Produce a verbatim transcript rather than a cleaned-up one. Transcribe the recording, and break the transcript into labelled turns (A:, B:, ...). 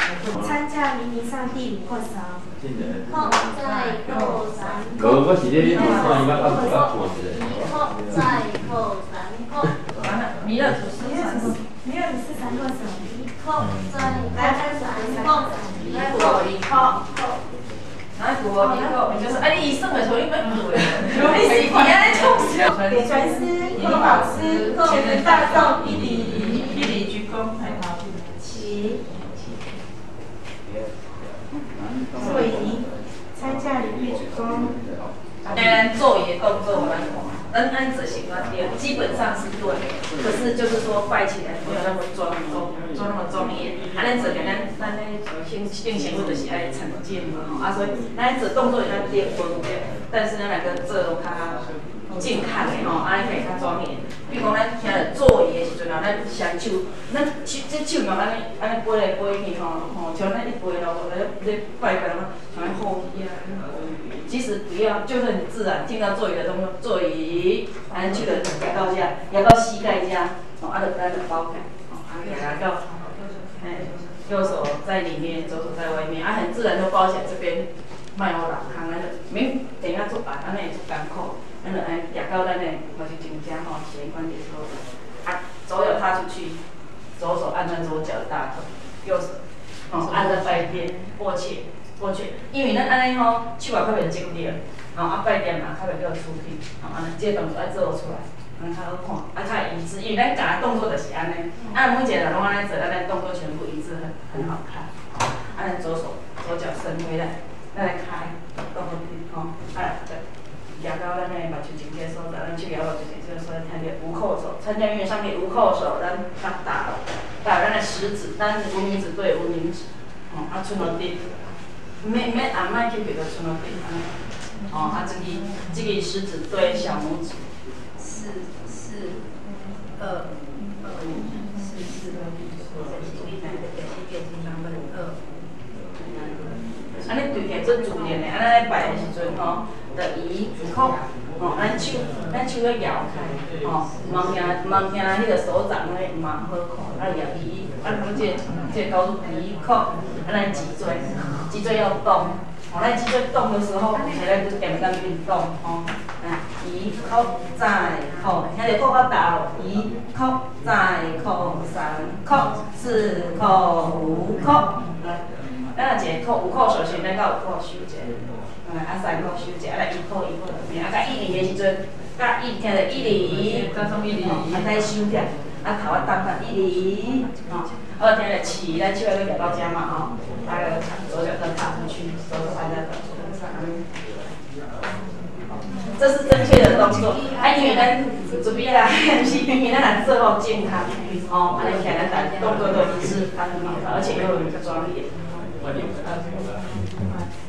A: 参加黎明上第五课扫。
B: 靠在后山
C: 无，我是咧咧看伊捌捌捌看一个。
B: 靠在后山靠。
D: 完了，弥勒祖师三个。
A: 弥勒祖师三个手。
B: 靠在
A: 来开始来
B: 靠。
D: 来过一靠。来过一靠，就是哎，你算的时候你们不对，我们是安尼从小。
A: 给传师、给老师、前人大众一礼，
D: 一礼鞠躬，还好。
A: 起。座仪，参加礼仪鞠躬。
D: 当然，座椅的动作我来看，咱按着习惯对，基本上是对，可是就是说拜起来不要那么庄重，做那么庄严。啊，咱做个咱咱咧行定行为就是爱沉静嘛吼，啊，所以咱做动作也要练稳对，但是咱来个做较静看的吼，安尼可以较庄严。比如讲咱听着座椅的时阵啊，咱双手，咱手这手嘛安尼安尼飞来飞去吼吼，像咱一飞咯，咧咧拜拜嘛，像咧后踢啊。其实不要，就是很自然，听到座椅的动作，座椅，安去了压到这，压到膝盖这，哦，啊，就咱就包开，哦，啊，压到，哎，右手在里面，左手在外面，啊，很自然就包起来这边，卖我人行，咱就免等下做白，安尼会做艰苦，咱就安压到咱的，嘛是真正吼，前关节后，啊，左右踏出去，左手按在左脚的大腿，右手，哦，按在拜边，握切。过去，因为咱安尼吼，手也较袂整着，吼啊拜殿嘛较袂叫出去，吼安尼这个动作爱做出来，安尼较好看，啊较会一致，因为咱教的动作就是安尼，啊每一个人拢安尼做，咱的动作全部一致，很很好看。啊，咱左手左脚伸回来，咱来开，倒回去，吼，啊对，压到咱的目睭前这所在，咱手压到就前这所在，听着无扣手，参加音乐上面无扣手，咱打打打咱的食指，咱无名指对无名指，吼啊剩落地。免免按莫去别个剩落地安尼，哦，啊，这个这个食指对小拇指，四四二二四四二，安尼对起来做自然的，安尼来拜的时阵吼，着移口，吼，咱手咱手要摇开，吼，茫惊茫惊迄个手掌咧毋嘛好看，啊摇移，啊咱这这高度移口，啊咱脊椎。脊椎要动，哦，咱脊椎动的时候，现在就点点运动，吼，啊，移口再口，听着口较大咯，移口再口三口四口五口，咱若一个口有口手时，咱甲有口收者，啊，啊三口收者，啊来一口一口面，啊甲一厘的时阵，甲一听着一厘，加上一厘，啊再收者，啊头啊当当一厘，吼。二天的起，咱手要个夹到这嘛吼，啊个左脚跟踏出去，手手放在头上，这是正确的动作。啊，因为咱准备来练习，因为咱来做好健康，哦，安尼起来咱动作都一致，很好，而且又有一个庄严。